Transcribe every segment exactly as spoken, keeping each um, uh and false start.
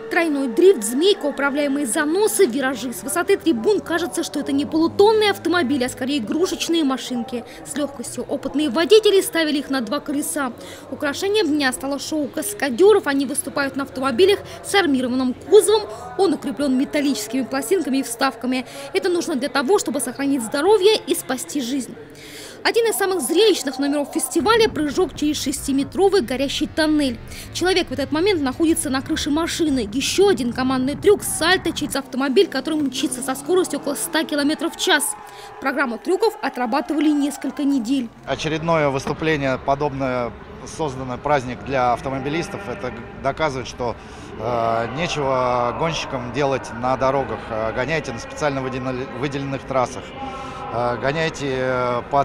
Тройной дрифт, змейка, управляемые заносы, виражи. С высоты трибун кажется, что это не полутонные автомобили, а скорее игрушечные машинки. С легкостью опытные водители ставили их на два колеса. Украшением дня стало шоу каскадеров. Они выступают на автомобилях с армированным кузовом. Он укреплен металлическими пластинками и вставками. Это нужно для того, чтобы сохранить здоровье и спасти жизнь. Один из самых зрелищных номеров фестиваля – прыжок через шестиметровый горящий тоннель. Человек в этот момент находится на крыше машины. Еще один командный трюк – сальто через автомобиль, который мчится со скоростью около ста километров в час. Программу трюков отрабатывали несколько недель. Очередное выступление, подобное созданный праздник для автомобилистов, это доказывает, что э, нечего гонщикам делать на дорогах. Гоняйте на специально выделенных трассах. Гоняйте под,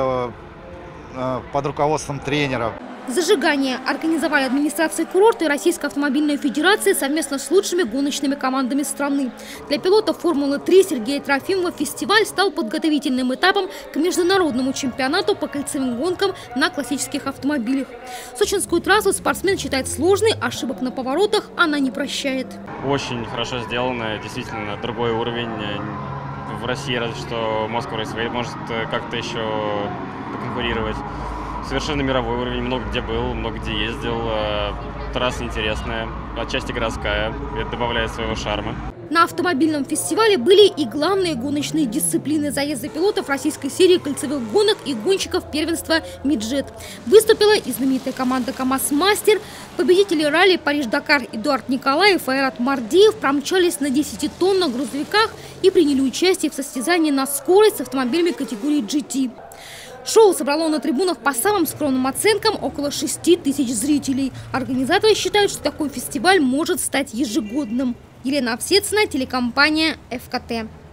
под руководством тренера. Зажигание организовали администрация курорта и Российская автомобильная федерация совместно с лучшими гоночными командами страны. Для пилотов Формулы три Сергея Трофимова фестиваль стал подготовительным этапом к международному чемпионату по кольцевым гонкам на классических автомобилях. Сочинскую трассу спортсмен считает сложной, ошибок на поворотах она не прощает. Очень хорошо сделано, действительно другой уровень. В России разве что Moscow Raceway может как-то еще поконкурировать. Совершенно мировой уровень, много где был, много где ездил. Трасса интересная, отчасти городская, это добавляет своего шарма. На автомобильном фестивале были и главные гоночные дисциплины – заезды пилотов российской серии кольцевых гонок и гонщиков первенства «Миджет». Выступила и знаменитая команда «КамАЗ-Мастер». Победители ралли «Париж-Дакар» Эдуард Николаев и Айрат Мардиев промчались на десятитонных грузовиках и приняли участие в состязании на скорость с автомобилями категории джи ти. Шоу собрало на трибунах по самым скромным оценкам около шести тысяч зрителей. Организаторы считают, что такой фестиваль может стать ежегодным. Елена Овсецина, телекомпания эф ка тэ.